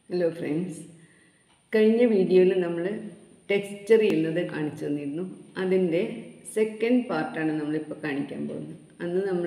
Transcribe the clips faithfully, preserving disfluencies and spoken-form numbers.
Hello friends. കഴിഞ്ഞ വീഡിയോയിൽ നമ്മൾ ടെക്സ്ചർ ചെയ്യുന്നത് കാണിച്ചു തന്നിരുന്നു. അതിൻ്റെ സെക്കൻഡ് പാർട്ടാണ് നമ്മളിപ്പോൾ കാണിക്കാൻ പോകുന്നത്. അന്ന് നമ്മൾ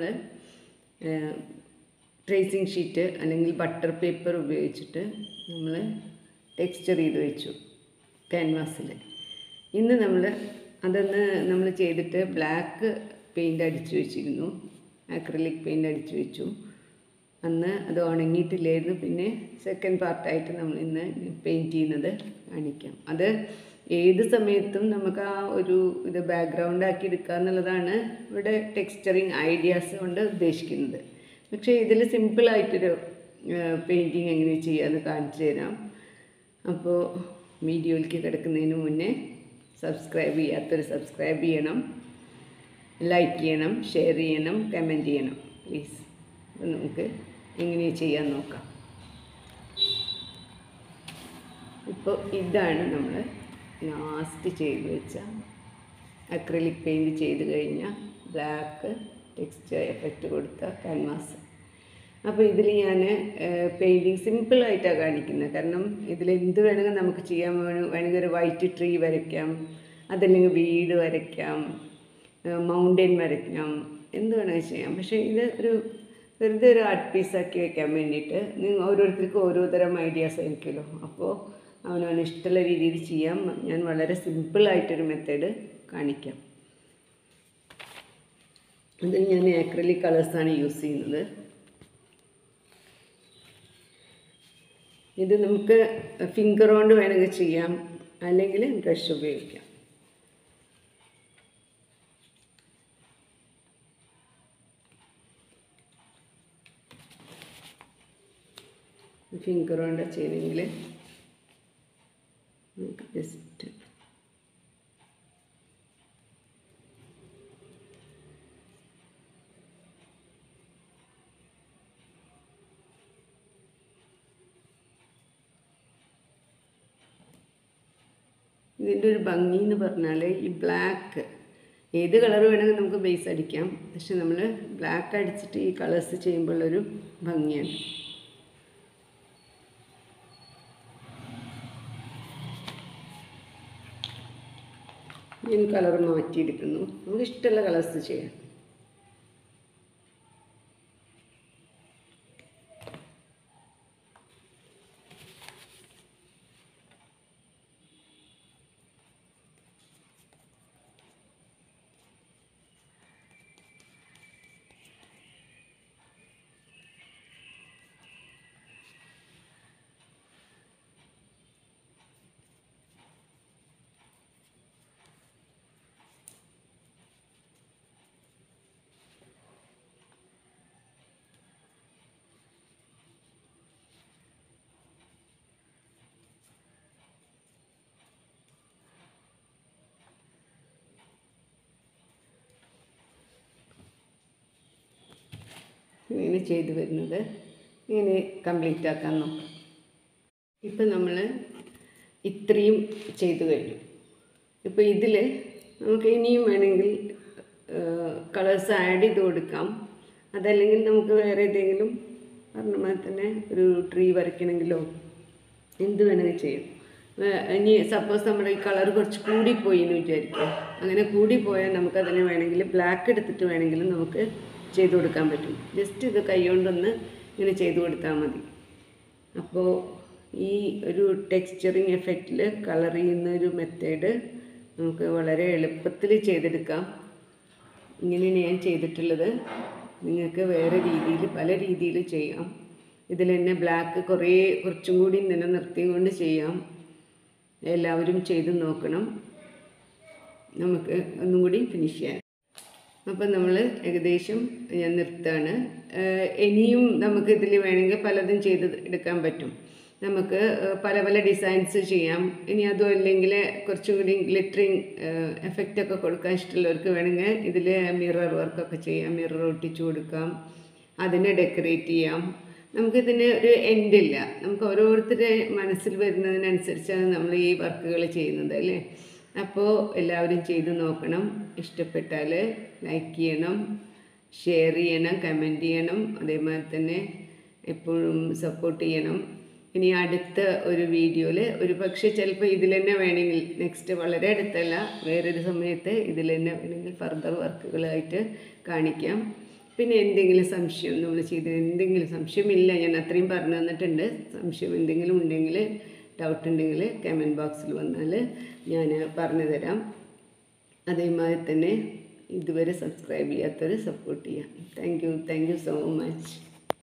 ട്രേസിംഗ് ഷീറ്റ് അല്ലെങ്കിൽ ബട്ടർ പേപ്പർ ഉപയോഗിച്ചിട്ട് നമ്മൾ ടെക്സ്ചർ ചെയ്ത് വെച്ചു ക്യാൻവാസിൽ. ഇന്ന് നമ്മൾ അതൊന്ന് നമ്മൾ ചെയ്തിട്ട് ബ്ലാക്ക് പെയിൻ്റ് അടിച്ചു വെച്ചിരുന്നു, ആക്രിലിക് പെയിൻ്റ് അടിച്ചു വെച്ചു. അന്ന് അത് ഉണങ്ങിയിട്ടില്ലായിരുന്നു. പിന്നെ സെക്കൻഡ് പാർട്ടായിട്ട് നമ്മൾ ഇന്ന് പെയിൻറ്റ് ചെയ്യുന്നത് കാണിക്കാം. അത് ഏത് സമയത്തും നമുക്ക് ആ ഒരു ഇത് ബാക്ക്ഗ്രൗണ്ട് ആക്കി എടുക്കുക എന്നുള്ളതാണ് ഇവിടെ ടെക്സ്ചറിങ് ഐഡിയാസ് കൊണ്ട് ഉദ്ദേശിക്കുന്നത്. പക്ഷേ ഇതിൽ സിമ്പിളായിട്ടൊരു പെയിൻറ്റിങ് എങ്ങനെ ചെയ്യാമെന്ന് കാണിച്ചു തരാം. അപ്പോൾ വീഡിയോയിലേക്ക് കിടക്കുന്നതിന് മുന്നേ സബ്സ്ക്രൈബ് ചെയ്യാത്തൊരു സബ്സ്ക്രൈബ് ചെയ്യണം, ലൈക്ക് ചെയ്യണം, ഷെയർ ചെയ്യണം, കമൻറ്റ് ചെയ്യണം പ്ലീസ്. അപ്പോൾ നമുക്ക് എങ്ങനെ ചെയ്യാൻ നോക്കാം. ഇപ്പോൾ ഇതാണ് നമ്മൾ ലാസ്റ്റ് ചെയ്ത് വെച്ച അക്രിലിക് പെയിൻറ്റ് ചെയ്ത് കഴിഞ്ഞാൽ ബ്ലാക്ക് ടെക്സ്ചർ എഫക്റ്റ് കൊടുത്ത ക്യാൻവാസ്. അപ്പോൾ ഇതിൽ ഞാൻ പെയിൻറ്റിങ് സിമ്പിളായിട്ടാണ് കാണിക്കുന്നത്. കാരണം ഇതിൽ എന്ത് വേണമെങ്കിൽ നമുക്ക് ചെയ്യാൻ വേണമെങ്കിൽ ഒരു വൈറ്റ് ട്രീ വരയ്ക്കാം, അതല്ലെങ്കിൽ വീട് വരയ്ക്കാം, മൗണ്ടൻ വരയ്ക്കാം, എന്ത് വേണമെങ്കിൽ ചെയ്യാം. പക്ഷേ ഇത് ഒരു വെറുതെ ഒരു ആർട്ട് പീസാക്കി വെക്കാൻ വേണ്ടിയിട്ട് നിങ്ങൾ ഓരോരുത്തർക്കും ഓരോ തരം ഐഡിയാസ് ആയിരിക്കുമല്ലോ. അപ്പോൾ അവനവന് ഇഷ്ടമുള്ള രീതിയിൽ ചെയ്യാം. ഞാൻ വളരെ സിമ്പിളായിട്ടൊരു മെത്തേഡ് കാണിക്കാം. അതിൽ ഞാൻ ആക്രിലിക് കളേഴ്സാണ് യൂസ് ചെയ്യുന്നത്. ഇത് നമുക്ക് ഫിംഗർ കൊണ്ട് വേണമെങ്കിൽ ചെയ്യാം, അല്ലെങ്കിൽ ബ്രഷ് ഉപയോഗിക്കാം. ഫിംഗർ കൊണ്ട് ചെയ്യണമെങ്കിൽ നമുക്ക് ജസ്റ്റ് ഇതിൻ്റെ ഒരു ഭംഗി എന്ന് പറഞ്ഞാൽ ഈ ബ്ലാക്ക് ഏത് കളർ വേണമെങ്കിൽ നമുക്ക് ബേസ് അടിക്കാം. പക്ഷെ നമ്മൾ ബ്ലാക്ക് അടിച്ചിട്ട് ഈ കളേഴ്സ് ചെയ്യുമ്പോഴുള്ളൊരു ഭംഗിയാണ്. ഞാൻ കളർ മാറ്റിയെടുക്കുന്നു. നമുക്ക് ഇഷ്ടമുള്ള കളേഴ്സ് ചെയ്യാം. ഇങ്ങനെ ചെയ്ത് വരുന്നത് ഇങ്ങനെ കംപ്ലീറ്റ് ആക്കാൻ നോക്കാം. ഇപ്പം നമ്മൾ ഇത്രയും ചെയ്തു കഴിഞ്ഞു. ഇപ്പോൾ ഇതിൽ നമുക്ക് ഇനിയും വേണമെങ്കിൽ കളേഴ്സ് ആഡ് ചെയ്ത് കൊടുക്കാം. അതല്ലെങ്കിൽ നമുക്ക് വേറെ ഏതെങ്കിലും പറഞ്ഞ മാതിരി തന്നെ ഒരു ട്രീ വരയ്ക്കണമെങ്കിലോ എന്ത് വേണമെങ്കിൽ ചെയ്യാം. ഇനി സപ്പോസ് നമ്മുടെ ഈ കളർ കുറച്ച് കൂടിപ്പോയി എന്ന് വിചാരിക്കുക. അങ്ങനെ കൂടിപ്പോയാൽ നമുക്കതിനെ വേണമെങ്കിൽ ബ്ലാക്ക് എടുത്തിട്ട് വേണമെങ്കിലും നമുക്ക് ചെയ്ത് കൊടുക്കാൻ പറ്റും. ജസ്റ്റ് ഇത് കൈകൊണ്ടൊന്ന് ഇങ്ങനെ ചെയ്ത് കൊടുത്താൽ മതി. അപ്പോൾ ഈ ഒരു ടെക്സ്ചറിങ് എഫക്റ്റിൽ കളർ ചെയ്യുന്ന ഒരു മെത്തേഡ് നമുക്ക് വളരെ എളുപ്പത്തിൽ ചെയ്തെടുക്കാം. ഇങ്ങനെയാണ് ഞാൻ ചെയ്തിട്ടുള്ളത്. നിങ്ങൾക്ക് വേറെ രീതിയിൽ പല രീതിയിൽ ചെയ്യാം. ഇതിൽ തന്നെ ബ്ലാക്ക് കുറേ കുറച്ചും കൂടി നിലനിർത്തിക്കൊണ്ട് ചെയ്യാം. എല്ലാവരും ചെയ്ത് നോക്കണം. നമുക്ക് ഒന്നും കൂടി ഫിനിഷ് ചെയ്യാം. അപ്പം നമ്മൾ ഏകദേശം ഞാൻ നിർത്തുകയാണ്. ഇനിയും നമുക്ക് ഇതിൽ വേണമെങ്കിൽ പലതും ചെയ്ത് എടുക്കാൻ പറ്റും. നമുക്ക് പല പല ഡിസൈൻസ് ചെയ്യാം. ഇനി അതും അല്ലെങ്കിൽ കുറച്ചും കൂടി ഗ്ലിറ്ററിങ് എഫക്റ്റൊക്കെ കൊടുക്കാൻ ഇഷ്ടമുള്ളവർക്ക് വേണമെങ്കിൽ ഇതിൽ മിറർ വർക്കൊക്കെ ചെയ്യാം. മിറർ ഒട്ടിച്ചു കൊടുക്കാം, അതിനെ ഡെക്കറേറ്റ് ചെയ്യാം. നമുക്കിതിന് ഒരു എൻഡില്ല. നമുക്ക് ഓരോരുത്തരുടെ മനസ്സിൽ വരുന്നതിനനുസരിച്ചാണ് നമ്മൾ ഈ വർക്കുകൾ ചെയ്യുന്നത് അല്ലേ. അപ്പോൾ എല്ലാവരും ചെയ്ത് നോക്കണം. ഇഷ്ടപ്പെട്ടാൽ ലൈക്ക് ചെയ്യണം, ഷെയർ ചെയ്യണം, കമൻറ്റ് ചെയ്യണം. അതേമാതിരി തന്നെ എപ്പോഴും സപ്പോർട്ട് ചെയ്യണം. ഇനി അടുത്ത ഒരു വീഡിയോയിൽ ഒരു പക്ഷേ ചിലപ്പോൾ ഇതിൽ തന്നെ വേണമെങ്കിൽ നെക്സ്റ്റ് വളരെ അടുത്തല്ല വേറൊരു സമയത്ത് ഇതിൽ തന്നെ വേണമെങ്കിൽ ഫർദർ വർക്കുകളായിട്ട് കാണിക്കാം. പിന്നെ എന്തെങ്കിലും സംശയം നമ്മൾ ചെയ്ത് എന്തെങ്കിലും സംശയമില്ല, ഞാൻ അത്രയും പറഞ്ഞു തന്നിട്ടുണ്ട്. സംശയം എന്തെങ്കിലും ഉണ്ടെങ്കിൽ ഡൗട്ട് ഉണ്ടെങ്കിൽ കമൻറ്റ് ബോക്സിൽ വന്നാൽ ഞാൻ പറഞ്ഞു തരാം. അതേമാതിരി തന്നെ ഇതുവരെ സബ്സ്ക്രൈബ് ചെയ്യാത്തവർ സപ്പോർട്ട് ചെയ്യാം. Thank you thank you so much.